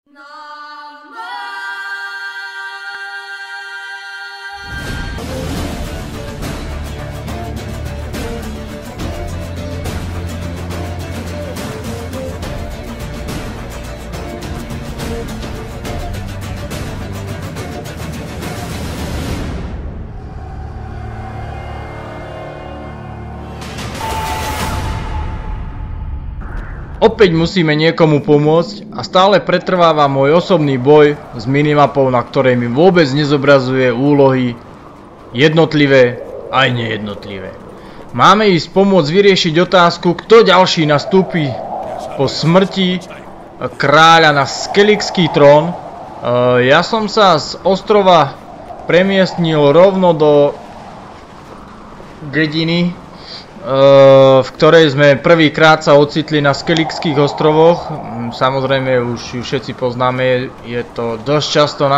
Opäť musíme niekomu pomôcť a stále pretrváva môj osobný boj s minimapou, na ktorej mi vôbec nezobrazuje úlohy jednotlivé aj nejednotlivé. Máme ísť pomôcť vyriešiť otázku, kto ďalší nastúpi po smrti kráľa na Skelligský trón. Ja som sa z ostrova premiestnil rovno do dediny, v ktorej sme prvýkrát sa ocitli na Skelligských ostrovoch. Samozrejme už ju všetci poznáme, je to dosť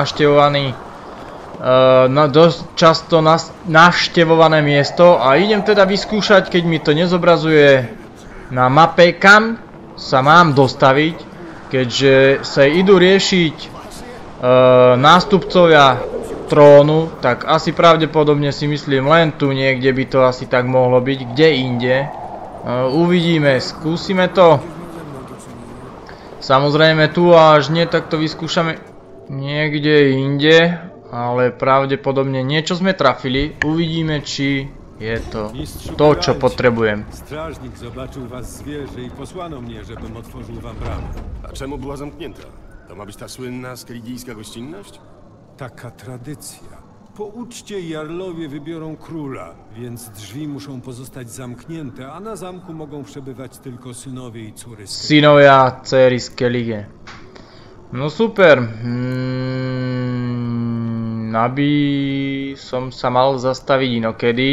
často navštevované miesto a idem teda vyskúšať, keď mi to nezobrazuje na mape, kam sa mám dostaviť, keďže sa idú riešiť nástupcovia trónu, tak asi pravdepodobne si myslím len tu niekde by to asi tak mohlo byť, kde inde. Uvidíme, skúsime to. Samozrejme tu až nie, tak to vyskúšame niekde inde, ale pravdepodobne niečo sme trafili. Uvidíme, či je to to, čo potrebujem. Strażnik zobaczył was z wieży i posłano mnie, żebym otworzył wam bramę. A czemu była zamknięta? To ma być ta słynna skelligijska gościnność? Taka tradycja. Po uczcie jarlowie wybiorą króla, więc drzwi muszą pozostać zamknięte, a na zamku mogą przebywać tylko synowie i córy. Synovia, dcery Skellige. No super. Aby som sa mal zastaviť inokedy.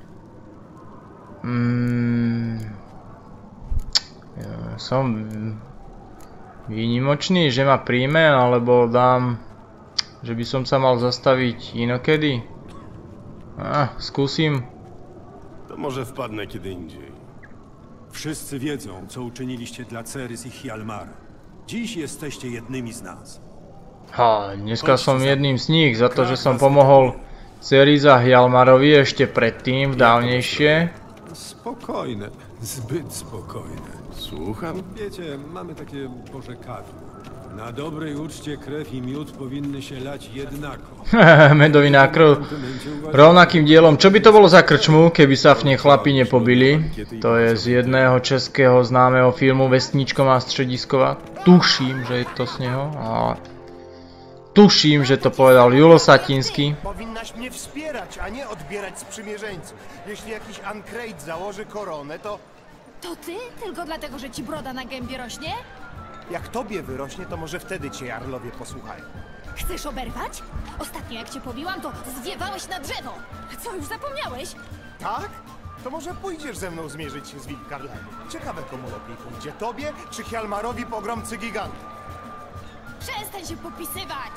Som výnimočný, že ma príjme, alebo dám, že by som sa mal zastaviť inokedy. Skúsim. To może wpadnę kiedy indziej. Wszyscy wiedzą, co uczyniliście dla Cerys i Hjalmara. Dziś jesteście jednymi z nas. Dneska som jedným z nich za to, že som pomohol Cerys a Hjalmarovi ešte predtým, dávnejšie. Spokojne, zbyt spokojne. Słucham? Wiecie, mamy takie porzekadło. Na dobrej uczcie krew i miód powinny się lać jednako. Medovina krv rovnakým dielom. Čo by to bolo za krčmu, keby sa v nej chlapi nepobili? To je z jedného českého známeho filmu Vesničko má střediskova. Tuším, že je to z neho, ale tuším, že to povedal Julo Satinski. Powinnaś mnie wspierać, a nie odbierać sprzymierzeńców. Jeśli jakiś Ancrate założy koronę, to... To ty? Tylko dlatego, że ci broda na gębie rośnie? Jak tobie wyrośnie, to może wtedy cię jarlowie posłuchają. Chcesz oberwać? Ostatnio jak cię pobiłam, to zwiewałeś na drzewo. Co, już zapomniałeś? Tak? To może pójdziesz ze mną zmierzyć się z Wilkarlem. Ciekawe, komu lepiej pójdzie, tobie czy Hjalmarowi, pogromcy gigantów. Przestań się popisywać!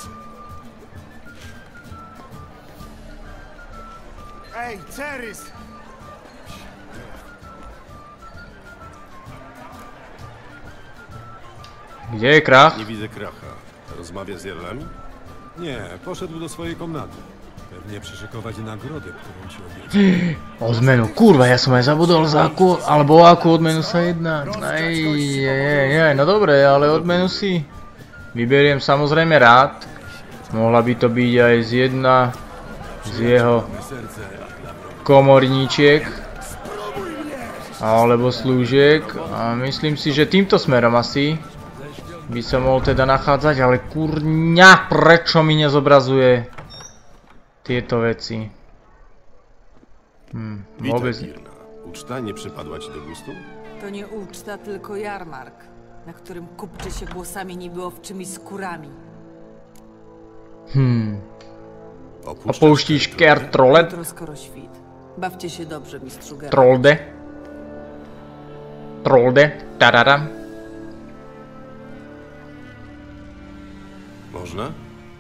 Ej, Cerys! Gdzie je Krach? Nie widzę Kracha. Rozmawia z jarlami? Nie, poszedł do swojej komnaty. Pewnie przyszykować nagrodę, którą ci obiecał. Odmenu, kurva, ja som aj zabudol za akú, alebo o akú odmenu sa jedná. No dobre, ale odmenu si vyberiem samozrejme rád. Mohla by to byť aj z jedna z jeho komorníčiek alebo slúžiek. A myslím si, že týmto smerom asi by sa mohol teda nachádzať, ale kurňa, prečo mi nezobrazuje tieto veci? Vôbec nie. Uczta nie przypadła ci do gustu? To nie uczta, tylko jarmark, na którym kupczy się głosami niby owczymi skórami. Opouštíš Ker Trollet? Jutro skoro świt. Bawcie się dobrze, mistrzu Geralt. Trolde, tarara. Można?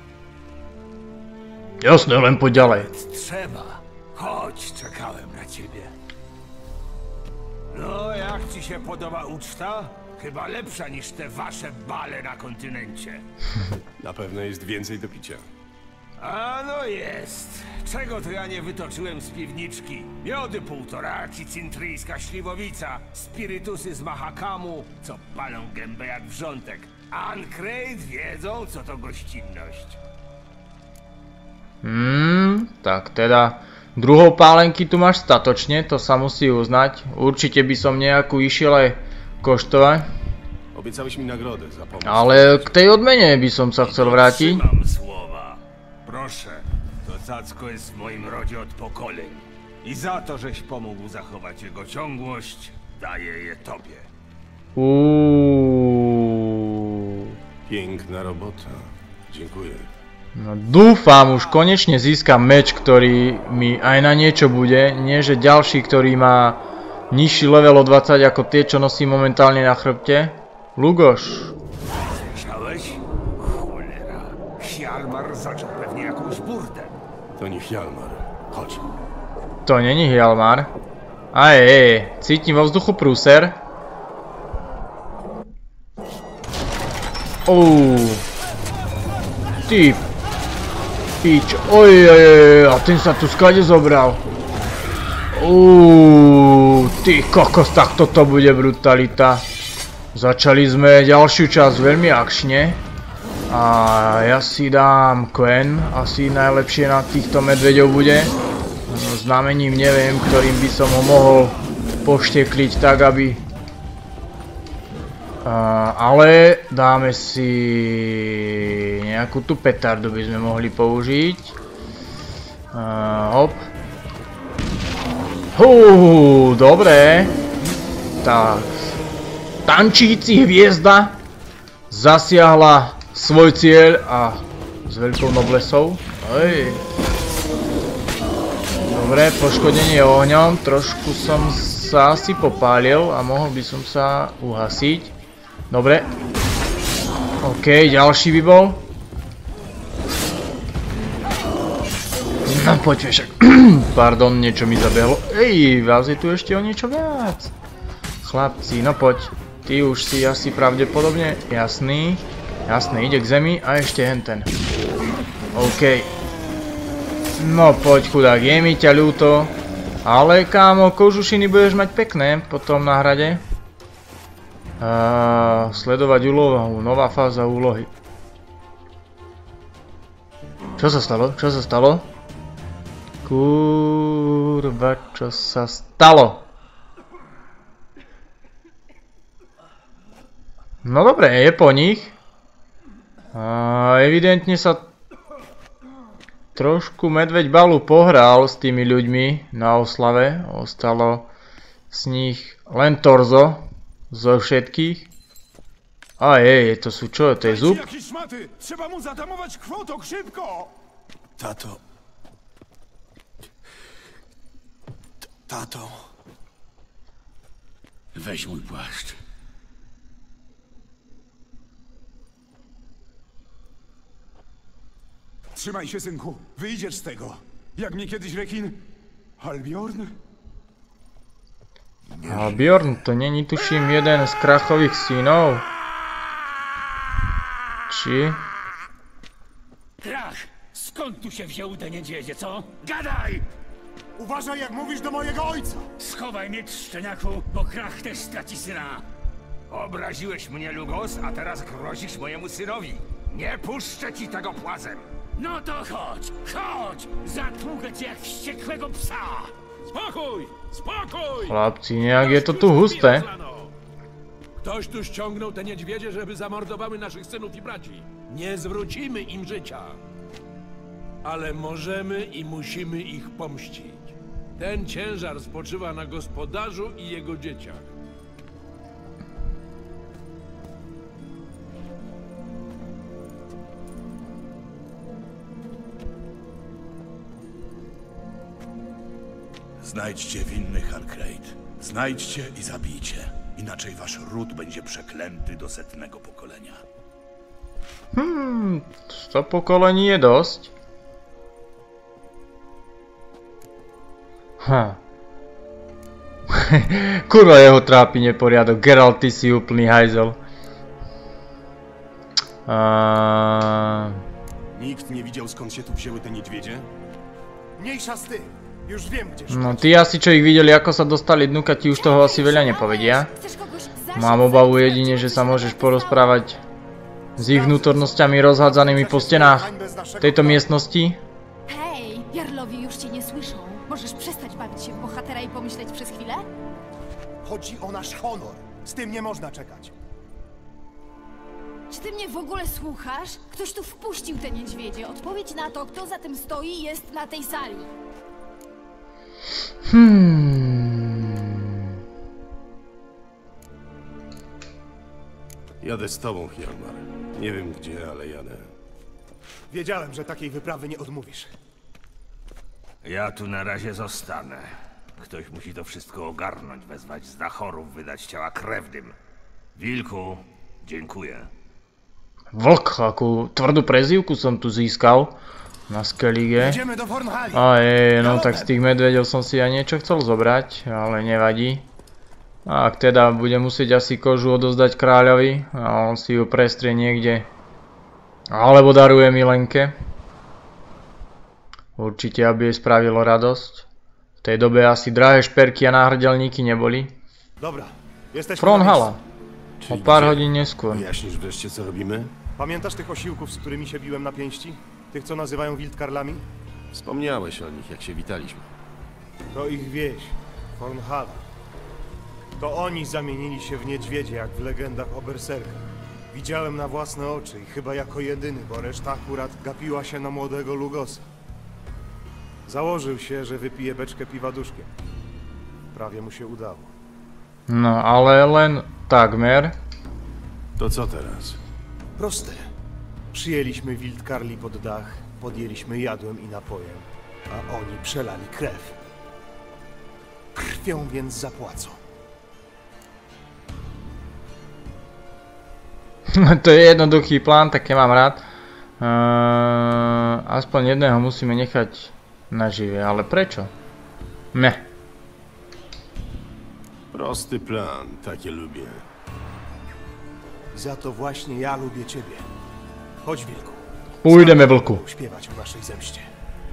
Jasne, len poď ďalej. Trzeba. Chodź, czekałem na ciebie. No, jak ci się podoba uczta? Chyba lepsza niż te wasze bale na kontynencie. Na pewno jest więcej do picia. A no jest. Czego to ja nie wytoczyłem z piwniczki? Miody półtoraci, cintryjska śliwowica, spirytusy z Mahakamu, co palą gębę jak wrzątek. Ancrate wiedzą, co to gościnność. Tak teda druhou pálenky tu máš statočne, to sa musí uznať. Určite by som nejakú išiel aj koštovať. Obiecałeś mi nagrodę za pomoc. Ale k tej odmene by som sa chcel vrátiť. Trzymam słowa. Proszę, to cacko jest w moim rodzie od pokoleń. I za to, żeś pomógł zachować jego ciągłość, daję je tobie. Piękna robota. Dziękuję. No dúfam, už konečne získam meč, ktorý mi aj na niečo bude. Nie, že ďalší, ktorý má nižší level o 20 ako tie, čo nosím momentálne na chrbte. Lugoš. Słyszałeś? Cholera. Hjalmar zaczął pewnie jakąś burdę. To nie Hjalmar. Chodź. To není Hjalmar. Cítim vo vzduchu prúser. Ty pič, a ten sa tu skade zobral. Ty kokos, tak toto bude brutalita. Začali sme ďalšiu časť veľmi akčne. A ja si dám Quen, asi najlepšie na týchto medveďov bude. Znamením neviem, ktorým by som ho mohol poštekliť tak, aby... ale dáme si nejakú tú petardu by sme mohli použiť. Hop. Dobre. Tak. Tančíci hviezda zasiahla svoj cieľ a s veľkou noblesou. Dobre, poškodenie ohňom. Trošku som sa asi popálil a mohol by som sa uhasiť. Dobre. OK, ďalší by bol. No poďme však. Pardon, niečo mi zabehlo. Vás je tu ešte o niečo viac. Chlapci, no poď. Ty už si asi pravdepodobne jasný. Jasný, ide k zemi a ešte henten. OK. No poď chudák, je mi ťa ľúto. Ale kámo, kožušiny budeš mať pekné potom na hrade. Sledovať úlohu, nová fáza úlohy. Čo sa stalo? Čo sa stalo? Kurva, čo sa stalo? No dobre, je po nich. Evidentne sa trošku medveď Balu pohral s tými ľuďmi na oslave. Ostalo z nich len torzo zo všetkých. To sú čo? To je zub? Trzeba mu zatamować kwotok, szybko! Tato. Tato. Weź mój płaszcz. Trzymaj się, synku. Wyjdziesz z tego. Jak mnie kiedyś rekin... Halbjorn? Halbjorn, to není tuším jeden z krachových synov. Či? Krach! Skąd tu się wziął te niedźwiedzie, co? Gadaj! Uważaj, jak mówisz do mojego ojca! Schowaj miecz, szczeniaku, bo Krach też straci syna. Obraziłeś mnie, Lugos, a teraz grozisz mojemu synowi. Nie puszczę ci tego płazem. No to chodź, chodź! Zatługę cię jak wściekłego psa! Spokój! Spokój! Chlapci, nejak je to tu husté. Ktoś tu ściągnął te niedźwiedzie, żeby zamordowały naszych synów i braci. Nie zwrócimy im życia. Ale możemy i musimy ich pomścić. Ten ciężar spoczywa na gospodarzu i jego dzieciach. Znajdźcie winnych, Ancrate. Znajdźcie i zabijcie. Inaczej wasz ród będzie przeklęty do 100. pokolenia. 100 pokolení je dosť. Kurwa, jeho trápi neporiadok. Geralt, ty si úplný hajzel. Nikt nie widział, skąd się tu wzięły te niedźwiedzie? Mniejsza z tym. Już wiem, gdzie No szukać. tí asi, čo ich videli, ako sa dostali dnuka, ti už toho asi veľa nepovedia. Chcesz kogoś zasiać? Mám obavu jedine, že sa môžeš porozprávať s ich vnútornosťami rozhádzanými po stenách tejto miestnosti. Hej, Jarlowie już cię nie słyszą. Możesz przestać bawić się w bohatera i pomyśleć przez chwilę? Chodzi o nasz honor. Z tym nie można czekać. Czy ty mnie w ogóle słuchasz? Ktoś tu wpuścił te niedźwiedzie. Odpowiedź na to, kto za tym stoi, jest na tej sali. Jadę z tobą, Hjalmar. Nie wiem gdzie, ale jadę. Wiedziałem, że takiej wyprawy nie odmówisz. Ja tu na razie zostanę. Ktoś musi to wszystko ogarnąć, wezwać znachorów, wydać ciała krewnym. Wilku, dziękuję. Vlk, akú tvrdú prezývku som tu získal na Skellige. Idziemy do Fornhali. No tak z tých medveďov som si aj niečo chcel zobrať, ale nevadí. Ak teda budem musieť asi kožu odozdať kráľovi a on si ju prestrie niekde. Alebo daruje Milenke. Určite, aby jej spravilo radosť. V tej dobe asi drahé šperky a náhrdelníky neboli. Dobra, jesteśmy Fornhala. na miejscu. O pár hodín neskôr. Wyjaśnisz wreszcie, co robimy? Pamiętasz tych osiłków, z którymi się biłem na pięści? Tych, co nazywają wildkarlami? Wspomniałeś o nich, jak się witaliśmy. To ich wieś, Fornhala. To oni zamienili się w niedźwiedzie, jak w legendach o berserkach. Widziałem na własne oczy i chyba jako jedyny, bo reszta akurat gapiła się na młodego Lugosa. Założył się, że wypije beczkę piwa duszkiem. Prawie mu się udało. No, ale len takmer. To co teraz? Proste. Przyjęliśmy wildkarli pod dach, podjęliśmy jadłem i napojem, a oni przelali krew. Krwią więc zapłacą. To je jednoduchý plán, také mám rád. Aspoň jedného musíme nechať nažive, ale prečo? Meh. Prosty plan, takie lubię. Za to właśnie ja lubię ciebie. Chodź, wilku. Pójdeme, vlku. Śpiewać o naszej zemście.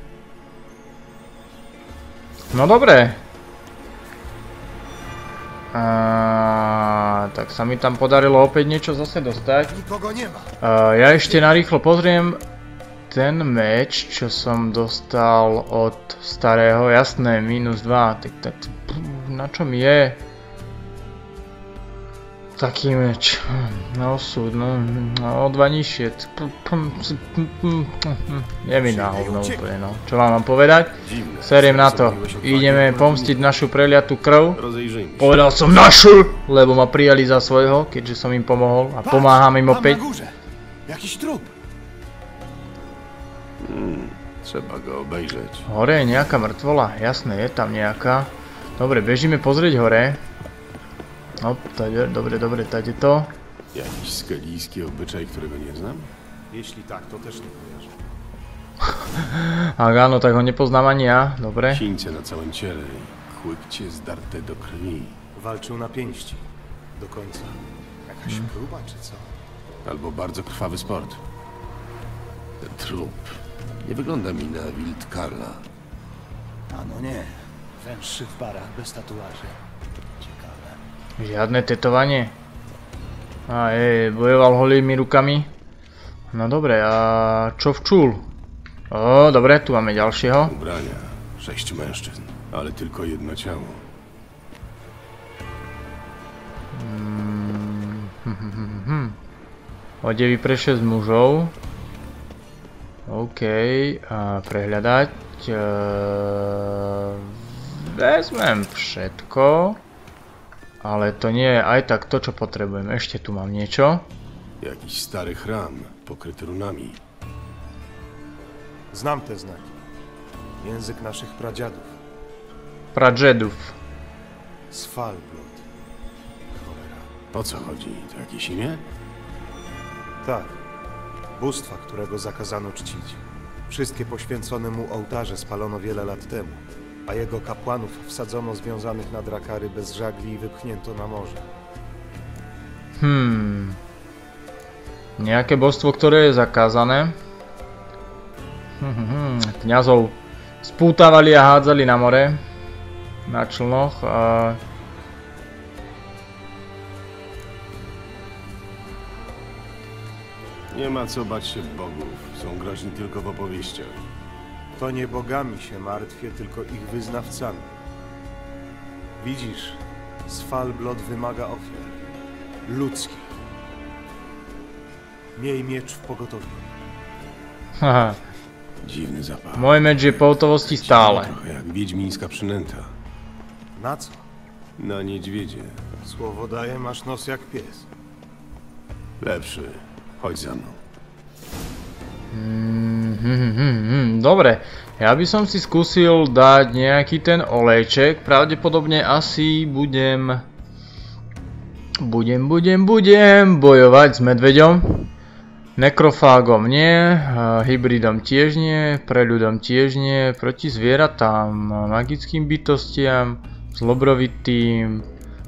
No dobre. Tak sa mi tam podarilo opäť niečo zase dostať. Nikogo nie ma. Ja ešte narýchlo pozriem ten meč, čo som dostal od starého. Jasné, -2. Tak, na čom je taký meč? No súd, no o 2 nižšie. Je mi na hovno úplne, no. Čo vám mám povedať? Seriem na to. Ideme pomstiť našu preliatú krv. Rozejrzyjmy się. Povedal som našu, lebo ma prijali za svojho, keďže som im pomohol a pomáham im Tam na opäť. górze. Jakiś trup. Trzeba go obejrzeć. Hore je nejaká mŕtvola, jasné, je tam nejaká. Dobre, bežíme pozrieť hore. No, tady, dobre, tady to. Jakiś skelijski obyczaj, którego nie znam? Jeśli tak, to też nie kojarzę. Ak áno, tak ho nepoznám ani ja, dobre. Sińce na całym ciele i kłykcie zdarte do krwi. Walczył na pięści. Do końca. Jakaś próba, czy co? Albo bardzo krwawy sport. Ten trup nie wygląda mi na wildkarla. A no nie. Węższy w barach, bez tatuaży. Ciekawe. Žiadne tetovanie. Bojoval holými rukami. No dobre, a čo včul? O, dobre, tu máme ďalšieho. Ubrania. 6 mężczyzn, ale tylko jedno ciało. Odevy pre 6 mužov. OK, a prehľadať. Vezmem všetko. Ale to nie je aj tak to, čo potrebujem. Ešte tu mám niečo. Jakiś stary chram, pokryty runami. Znam te znaki. Język naszych pradziadów. Pradžedów. Svalbard. Cholera. O co chodzi? To jakieś imię? Tak. Bóstwa, którego zakazano czcić. Wszystkie poświęcone mu ołtarze spalono wiele lat temu. a jego kapłanów wsadzono związanych na drakary bez żagli i wypchnięto na morze. Nejaké božstvo, ktoré je zakázané. Kňazov spútavali a hádzali na more. Na člnoch. Nie ma co bać się bogów. Są groźni tylko w opowieściach. To nie bogami się martwię, tylko ich wyznawcami. Widzisz, Svalblod wymaga ofiar. Ludzkich. Miej miecz w pogotowiu. Haha. Dziwny zapach. Môj meč je po hotovosti stále. Trochę jak wiedźmińska przynęta. Na co? Na niedźwiedzie. Słowo daję, masz nos jak pies. Lepszy. Chodź za mną. Dobre, ja by som si skúsil dať nejaký ten olejček. Pravdepodobne asi budem bojovať s medveďom. Nekrofágom nie, hybridom tiež nie, preľudom tiež nie, proti zvieratám, magickým bytostiam, zlobrovitým,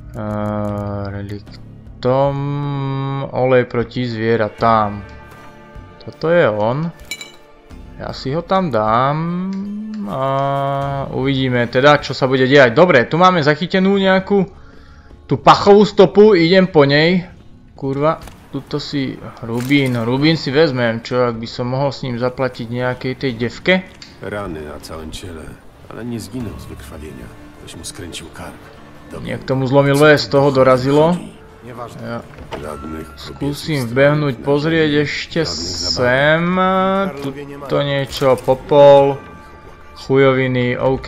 reliktom, olej proti zvieratám. Toto je on. Ja si ho tam dám a uvidíme teda, čo sa bude diať. Dobre, tu máme zachytenú nejakú tú pachovú stopu, idem po nej. Kurva. Tuto si rubín si vezmem, čo ak by som mohol s ním zaplatiť nejakej tej devke? Rany na całym ciele, ale nie zginął z wykrwawienia. Ktoś mu skręcił kark. Niek tomu zlomil les, toho dorazilo. Nieważne. Ja skúsim vbehnúť, pozrieť ešte sem. Tuto niečo, popol. Chujoviny, OK.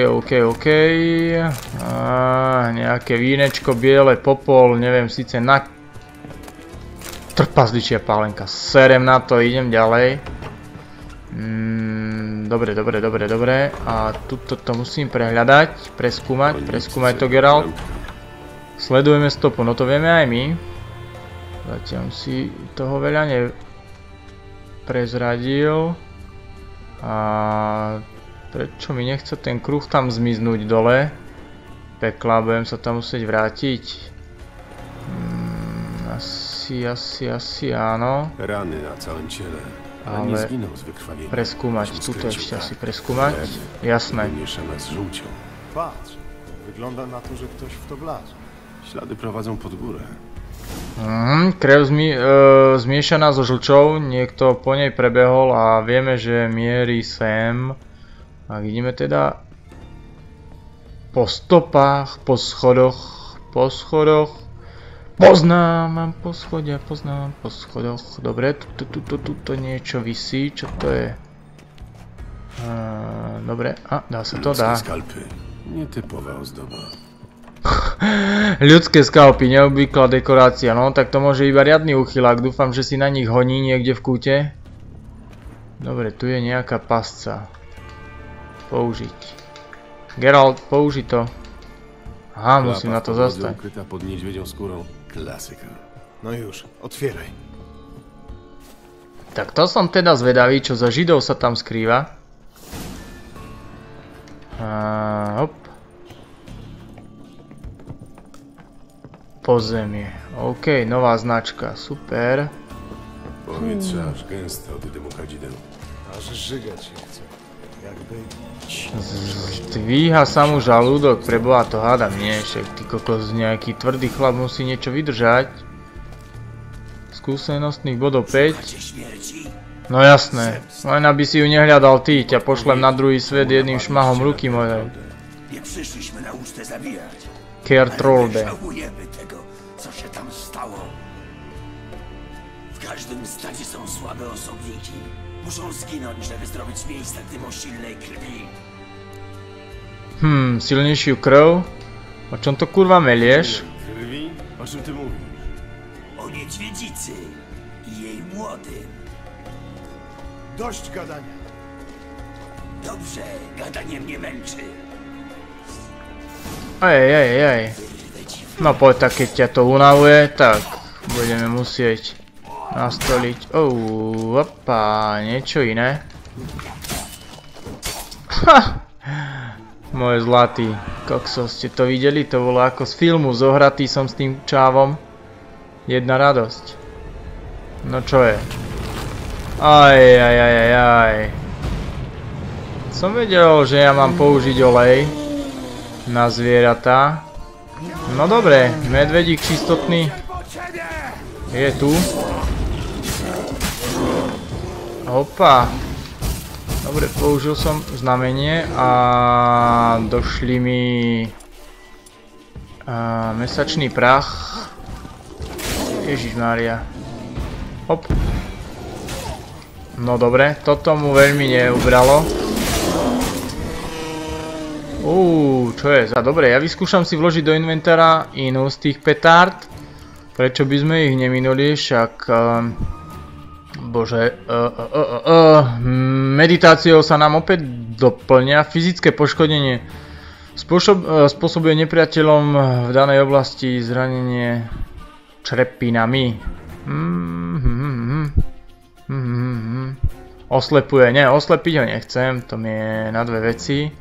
Nejaké vínečko, biele, popol, neviem síce na... Trpazličia pálenka, serem na to, idem ďalej. Dobre. A tuto to musím prehľadať, preskúmať to, Geralt. Sledujeme stopu, no to vieme aj my. Zatiaľ si toho veľa neprezradil. A prečo mi nechce ten kruh tam zmiznúť dole? Pekla, budem sa tam musieť vrátiť. Asi áno. Rany na całym ciele, ale nie zginął z wykrwawienia. Preskúmať, tuto ešte asi preskúmať. Jasné. Mieszana z żółcią. Patrz, wygląda na to, że ktoś w to wlazł. Ślady prowadzą pod górę. Krev zmiešaná so žlčou, niekto po nej prebehol a vieme, že mierí sem. A vidíme teda po stopách, po schodoch. Poznám po schodoch. Dobre, tuto niečo visí, čo to je? Dobre, dá sa to, dá. Skalpy. Netypová ozdoba. Ľudské skalpy, neobvyklá dekorácia, no tak to môže iba riadny uchylák, dúfam, že si na nich honí niekde v kúte. Dobre, tu je nejaká pasca. Použiť. Geralt, použi to. Aha, musím na to zostať. Ukryta pod niedźwiedzią skórą. Klasyka. No już, otwieraj. Tak to som teda zvedavý, čo za Židov sa tam skrýva. Hop. Podzemie. OK, nová značka, super. Powietrze aż gęste od dymu kadzideł. Aż żygać się chce. Jakby... Zdvíha sa mu žalúdok, preboha to hádam, nie, však ty kokos, nejaký tvrdý chlap musí niečo vydržať. Skúsenostných bodov 5. No jasné, len aby si ju nehľadal ty, ťa pošlem na druhý svet jedným šmahom ruky mojej. Kertrolde. W każdym stadzie są słabe osobniki. Muszą zginąć, żeby zrobić miejsce tym o silnej krwi. Silnejšiu krv? O čom to kurva melieš? Krwi? O czym ty mówisz? O niedźwiedzicy i jej młodym. Dość gadania. Dobrze, gadanie mnie męczy. Ej. No poď tak, keď ťa to unavuje, tak budeme musieť nastoliť. Opa, niečo iné. Môj zlatý. Kokso, ste to videli? To bolo ako z filmu. Zohratý som s tým čávom. Jedna radosť. No čo je? Aj. Som vedel, že ja mám použiť olej na zvieratá. No dobre, medvedík čistotný je tu. Opa. Dobre, použil som znamenie a došli mi mesačný prach. Ježišmária. Hop. No dobre, toto mu veľmi neubralo. Čo je za dobre, ja vyskúšam si vložiť do inventára inú z tých petárd. Prečo by sme ich neminuli, však... Bože, meditáciou sa nám opäť doplňa fyzické poškodenie. Spôsobuje nepriateľom v danej oblasti zranenie črepinami. Oslepuje, ne, oslepiť ho nechcem, to mi je na dve veci.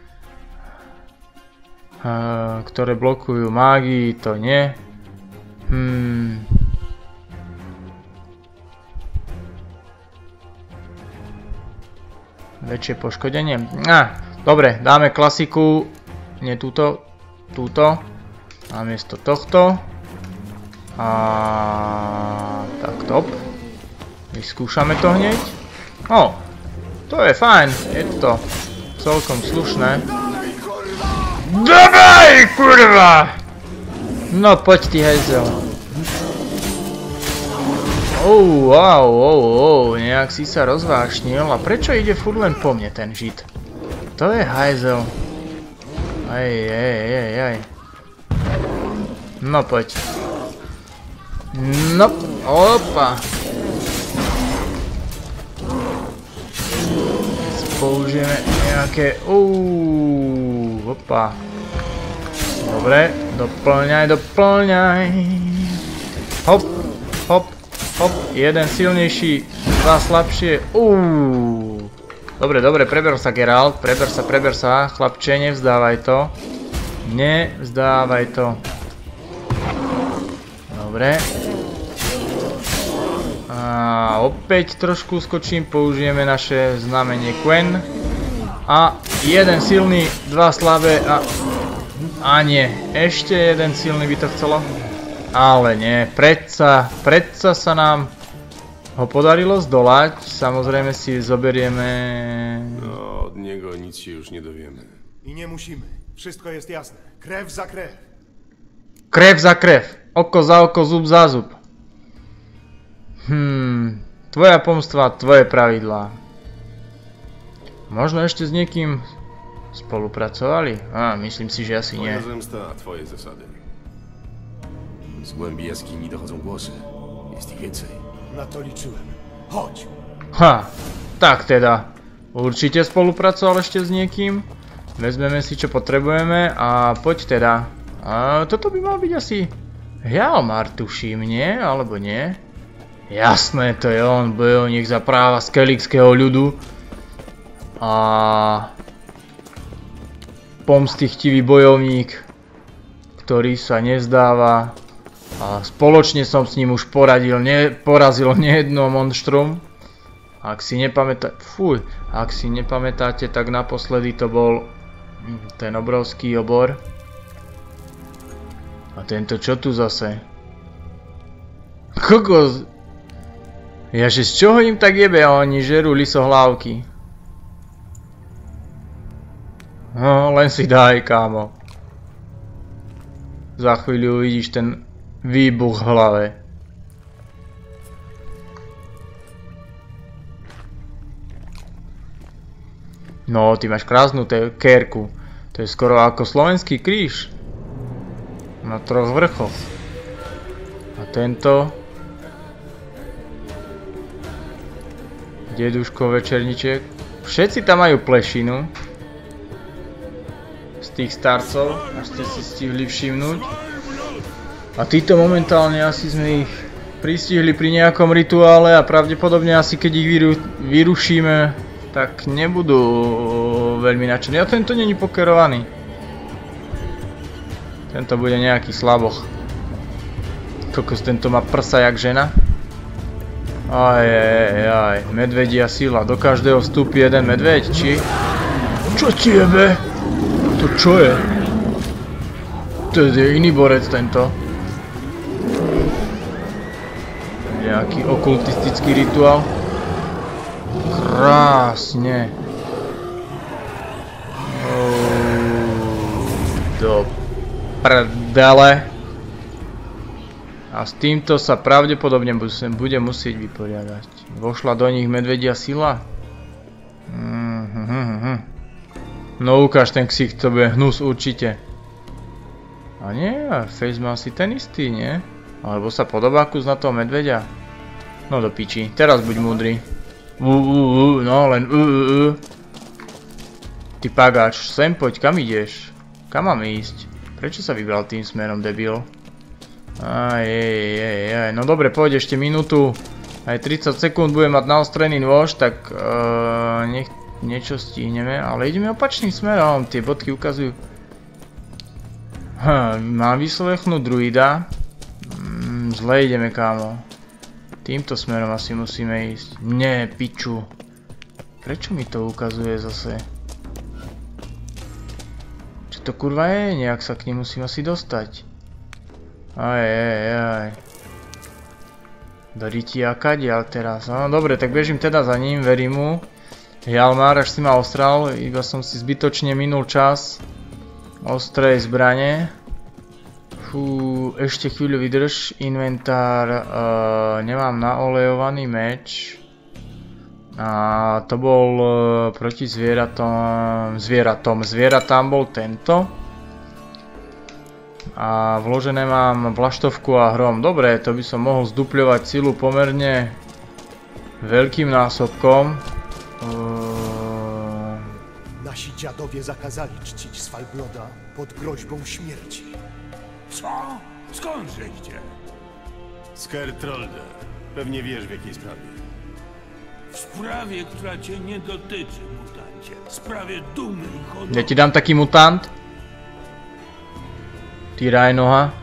Ktoré blokujú mágii, to nie. Väčšie poškodenie. Dobre, dáme klasiku. Nie túto. Túto. Namiesto tohto. Tak top. Vyskúšame to hneď. To je fajn. Je to celkom slušné. Dabaj, kurva! No poď ty hejzel. Wow, nejak si sa rozvášnil. A prečo ide furt len po mne ten žid? To je hajzel. Aj. No poď. No, opa. Použijeme nejaké... Opa. Dobre, doplňaj. Hop. Jeden silnejší, dva slabšie. Dobre, preber sa, Geralt. Preber sa. Chlapče, nevzdávaj to. Nevzdávaj to. Dobre. A opäť trošku skočím, použijeme naše znamenie Quen. A jeden silný, dva slabé a nie. Ešte jeden silný by to chcelo. Ale nie, predsa sa nám ho podarilo zdolať. Samozrejme si zoberieme... No, od niego nic się już nie dowiemy. I nie musimy. Wszystko jest jasne. Krew za krew. Krev za krev. Oko za oko, zub za zub. Tvoja pomstva, tvoje pravidlá. Možno ešte s niekým spolupracovali? Myslím si, že asi nie. Moja zemsta, twoje zasady. Z głębi jaskini dochodzą głosy. Jest ich więcej. Na to liczyłem. Chodź! Tak teda. Určite spolupracoval ešte s niekým. Vezmeme si, čo potrebujeme a poď teda. Toto by mal byť asi Hjalmar, tuším, nie? Alebo nie? Jasné, to je on, bojovník za práva skellického ľudu. A pomstichtivý bojovník, ktorý sa nevzdáva. A spoločne som s ním už porazil nejedno monštrum. Ak si nepamätáte, tak naposledy to bol ten obrovský obor. A tento čo tu zase? Kokos! Jaže z čoho im tak jebe a oni žerú lisohlávky? No, len si daj, kámo. Za chvíľu uvidíš ten výbuch v hlave. No, ty máš krásnu kérku. To je skoro ako slovenský kríž. Na 3 vrchoch. A tento... Deduško večerniček. Všetci tam majú plešinu. Z tých starcov, až ste si stihli všimnúť. A títo momentálne asi sme ich pristihli pri nejakom rituále a pravdepodobne asi keď ich vyrušíme, tak nebudú veľmi nadšený. A tento není pokerovaný. Tento bude nejaký slaboch. Kokos, tento má prsa jak žena. Aj, medvedia sila. Do každého vstúpi jeden medveď, či? Čo ti jebe? To čo je? To je iný borec tento. Nejaký okultistický rituál. Krásne. Do prdele. A s týmto sa pravdepodobne bude musieť vyporiadať. Vošla do nich medvedia sila. No ukáž ten ksicht, to bude hnus určite. A nie, face má asi ten istý, nie? Alebo sa podobá kus na toho medvedia? No do piči, teraz buď múdry. No len Ty pagáč, sem poď, kam ideš? Kam máme ísť? Prečo sa vybral tým smerom, debil? No dobre, poď ešte minútu. Aj 30 sekúnd budem mať naostrený nôž, tak nech niečo stihneme, ale ideme opačným smerom, tie bodky ukazujú. Mám vyslechnúť druida. Zle ideme, kámo. Týmto smerom asi musíme ísť. Nie, piču. Prečo mi to ukazuje zase? Čo to kurva je? Nejak sa k nim musím asi dostať. Aj. Do rytia kadiaľ teraz. No dobre, tak bežím teda za ním, verím mu. Hjalmar, až si ma ostral, iba som si zbytočne minul čas. Ostrej zbrane. Fú, ešte chvíľu vydrž. Inventár, nemám naolejovaný meč. A to bol proti zvieratám bol tento. A vložené mám vlaštovku a hrom. Dobre, to by som mohol zdupľovať silu pomerne veľkým násobkom. Nasi dziadowie zakazali czcić Svalbroda pod groźbą śmierci. Co? Skąd żeście? Skertrolder. Pewnie wiesz, w jakiej sprawie. W sprawie, która cię nie dotyczy, mutancie. W sprawie dumy i honoru. Ja ti dám taký mutant. Ty rajnoha.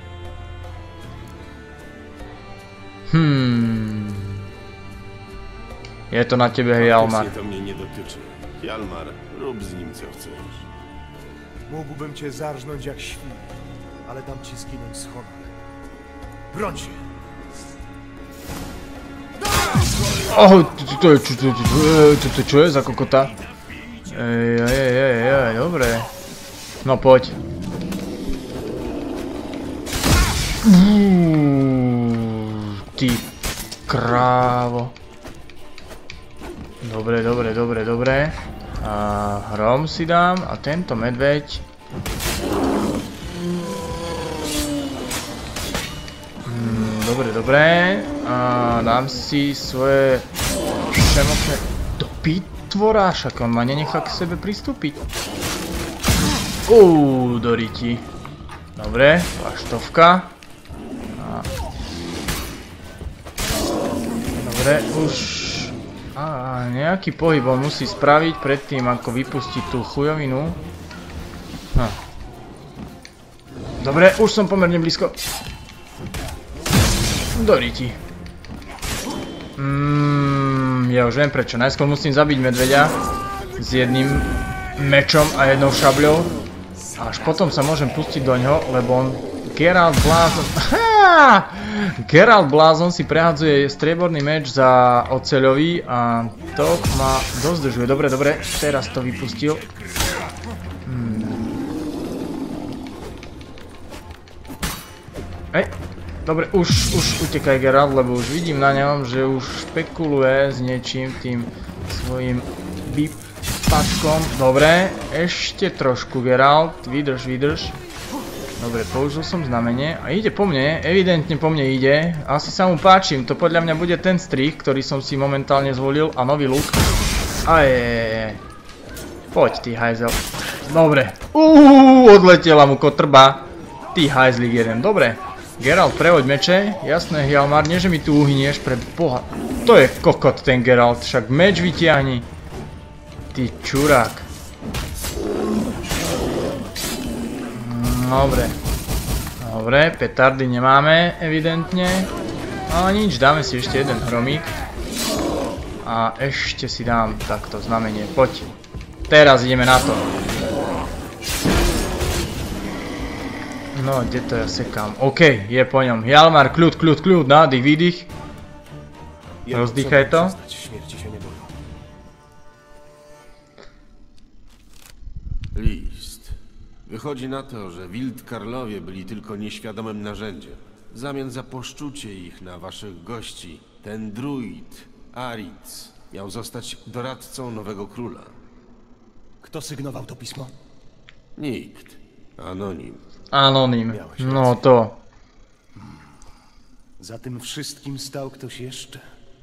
Je to na tebe, Hjalmar. To mnie nie dotyczy. Hjalmar, rób z nim co chcesz. Mógłbym cię zarżnąć jak świn, ale dam ci zginąć z honorem. Broń się! To čo je za kokota? Dobre. No poď. Ty krávo. Dobre. A hrom si dám a tento medveď. Dobre. A dám si svoje všemocné... Do pitvora, však on ma nenechá k sebe pristúpiť. Do riti. Dobre, vlaštovka. Dobre, už... nejaký pohyb on musí spraviť predtým, ako vypustiť tú chujovinu. Dobre, už som pomerne blízko. Do riti. Ja už viem prečo. Najskôr musím zabiť medveďa s jedným mečom a jednou šabľou. Až potom sa môžem pustiť do ňoho, lebo on... Geralt Blázon si prehadzuje strieborný meč za oceľový a to ma dosť držuje. Dobre, teraz to vypustil. Dobre, už utekaj Geralt, lebo už vidím na ňom, že už špekuluje s niečím tým svojím výpadkom. Dobre, ešte trošku Geralt, vydrž. Dobre, použil som znamenie a ide po mne, evidentne po mne ide. Asi sa mu páčim, to podľa mňa bude ten strih, ktorý som si momentálne zvolil a nový look. Poď ty hajzel. Dobre, odletela mu kotrba. Ty hajzlík jeden, dobre. Geralt, prehoď meče, jasné Hjalmar, nie že mi tu uhynieš, pre boha. To je kokot ten Geralt, však meč vytiahni. Ty čurák. Dobre. Dobre, petardy nemáme, evidentne. No nič, dáme si ešte jeden hromík. A ešte si dám takto znamenie, poď. Teraz ideme na to. No, kde to ja sekám? OK, je po ňom. Hjalmar, kľud, nádych, výdych. Rozdýchaj to. List. Wychodzi na to, że Wildkarlowie byli tylko nieświadomym narzędziem. W zamian za poszczucie ich na waszych gości, ten druid, Aritz, miał zostać doradcą nowego króla. Kto sygnował to pismo? Nikt. Anonim. Anonim. No to. Za tym wszystkim stał ktoś jeszcze.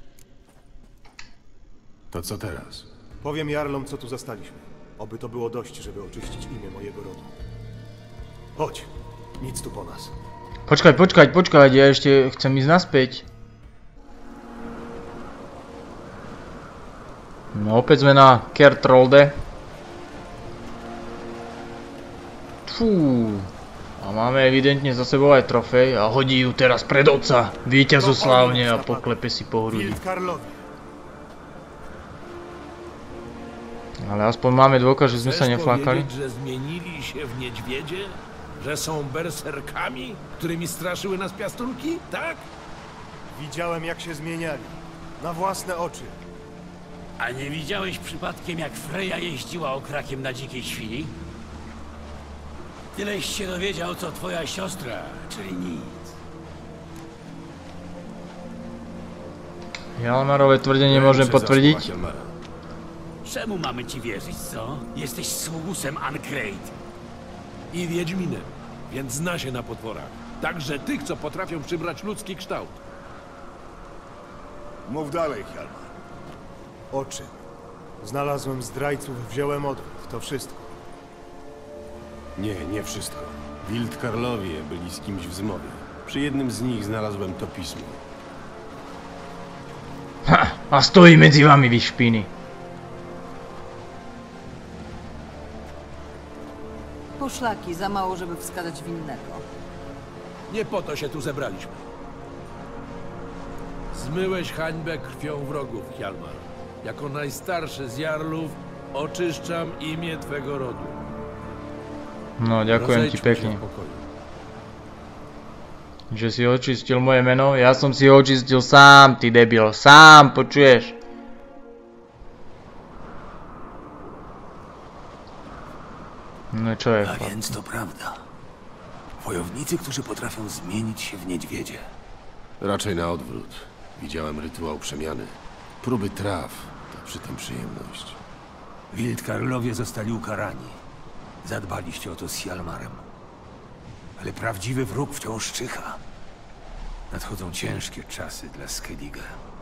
To co teraz? Powiem jarlom, co tu zastaliśmy. Oby to było dość, żeby oczyścić imię mojego rodu. Chodź, nic tu po nas. Počkaj, ja ešte chcem ísť naspäť. No opäť sme na Kertrolde. Fú. A máme evidentne za sebou aj trofej a hodí ju teraz pred otca. Víťazu slávne a poklepe si po hrudi. Ale aspoň máme dôkaz, že sme sa neflákali. Chcesz powiedzieć, że zmienili się w niedźwiedzie? Że są berserkami, którymi straszyły nas piastunki? Tak? Widziałem, jak się zmieniali. Na własne oczy. A nie widziałeś przypadkiem, jak Freja jeździła okrakiem na dzikiej świni? Tyleś się dowiedział, co twoja siostra, czyli nic. Hjalmarowe tvrdenie môžem potvrdiť. Czemu mamy ci wierzyć, co? Jesteś sługusem Ancrate. I wiedźminem, więc zna się na potworach. Także tych, co potrafią przybrać ludzki kształt. Mów dalej, Hjalmar. Oczy. Znalazłem zdrajców, wziąłem odwrót. To wszystko. Nie wszystko. Wildkarlowie byli z kimś w zmowie. Przy jednym z nich znalazłem to pismo. Ha, a stojí medzi vami, vy špiny. Poszlaki, za mało, żeby wskazać winnego. Nie po to się tu zebraliśmy. Zmyłeś hańbę krwią wrogów, Hjalmar. Jako najstarszy z jarlów oczyszczam imię twego rodu. No, ďakujem ti pekne. Že si očistil moje meno? Ja som si ho očistil sám, ty debil. Sám, počuješ? No čo je? A więc to prawda. Wojownicy, którzy potrafią zmienić się w niedźwiedzie. Raczej na odwrót. Widziałem rytuał przemiany. Próby traw to przy tym przyjemność. Wildkarlowie zostali ukarani. Zadbaliście o to z Hjalmarem. Ale prawdziwy wróg wciąż czyha. Nadchodzą ciężkie czasy dla Skellige.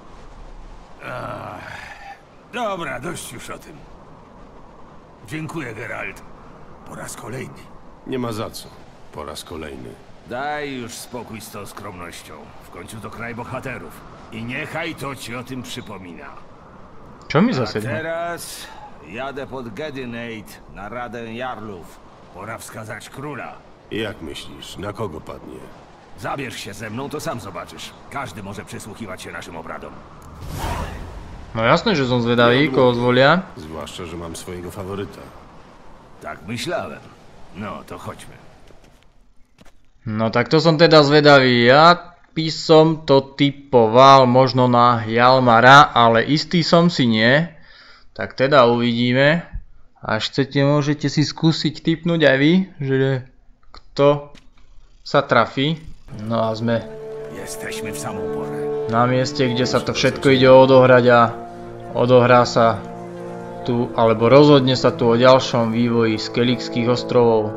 Dobra, dość już o tym. Dziękuję, Geralt. Po raz kolejny. Nie ma za co. Po raz kolejny. Daj już spokój z tą skromnością. W końcu to kraj bohaterów. I niechaj to ci o tym przypomina. Čo mi A zase? teraz jadę pod Gedinate na Radę Jarlów. Pora wskazać króla. Jak myślisz, na kogo padnie? Zabierz się ze mną, to sam zobaczysz. Każdy może przysłuchiwać się naszym obradom. No jasné, že som zvedavý, koho zvolia. Zwłaszcza, że mam swojego faworyta. Tak myślałem. No, to chodźmy. No tak to som teda zvedavý. Ja by som to typoval možno na Hjalmara, ale istý som si nie. Tak teda uvidíme. Až chcete, môžete si skúsiť tipnúť aj vy, že kto sa trafí. No a sme Jesteśmy w samą porę. na mieste, kde sa to všetko ide odohrať a odohrá sa tu, alebo rozhodne sa tu o ďalšom vývoji Skelligských ostrovov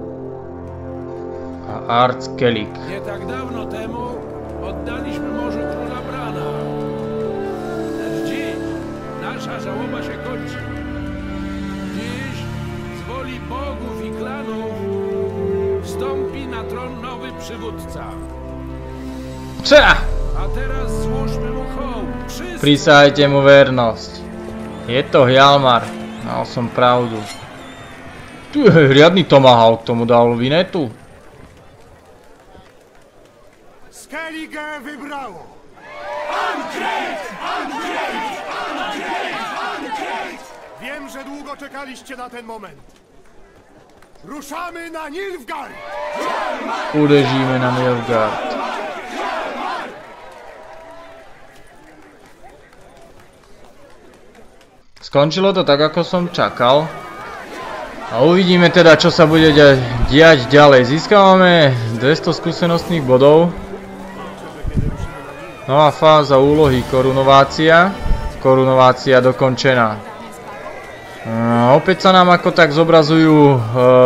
a Ard Skellig. Nie tak dawno temu oddaliśmy morzu króla Brana. Lecz dziś nasza żałoba się kończy. Dziś z woli bogów i klanów wstąpi na tron nowy przywódca. Ča! A teraz złóżmy mu hołd. Wszyscy. Prisahajte mu vernosť. Je to Hjalmar. Mal som pravdu. Tu je riadny tomahawk tomu dal Vinetu. Skellige wybrało! Wiem, że długo czekaliście na ten moment. Ruszamy na Nilfgaard! Udeříme na Nilfgaard. Skončilo to tak, ako som čakal. A uvidíme teda, čo sa bude diať ďalej. Získavame 200 skúsenostných bodov. Nová fáza úlohy korunovácia. Korunovácia dokončená. Opäť sa nám ako tak zobrazujú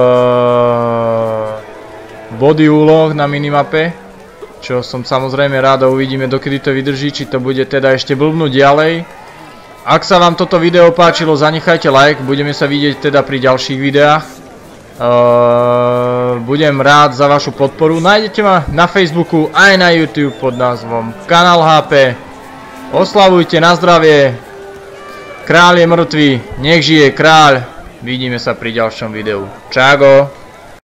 body úloh na minimape. Čo som samozrejme rád a uvidíme, dokedy to vydrží, či to bude teda ešte blbnúť ďalej. Ak sa vám toto video páčilo, zanechajte like, budeme sa vidieť teda pri ďalších videách. Budem rád za vašu podporu. Nájdete ma na Facebooku aj na YouTube pod názvom Kanál HP. Oslavujte na zdravie. Kráľ je mŕtvý, nech žije kráľ. Vidíme sa pri ďalšom videu. Čago.